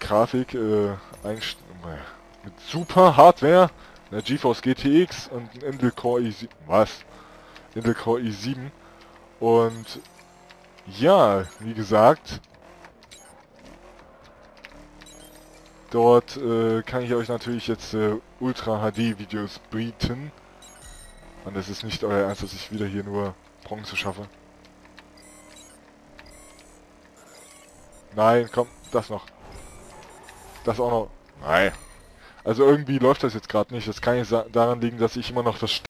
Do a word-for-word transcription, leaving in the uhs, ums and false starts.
Grafik äh, einst mit super Hardware, einer GeForce G T X und ein Intel Core i sieben. Was? Intel Core i sieben. Und ja, wie gesagt, dort äh, kann ich euch natürlich jetzt äh, Ultra H D Videos bieten. Und es ist nicht euer Ernst, dass ich wieder hier nur Bronze schaffe. Nein, komm, das noch. Das auch noch. Nein. Also irgendwie läuft das jetzt gerade nicht. Das kann jetzt daran liegen, dass ich immer noch das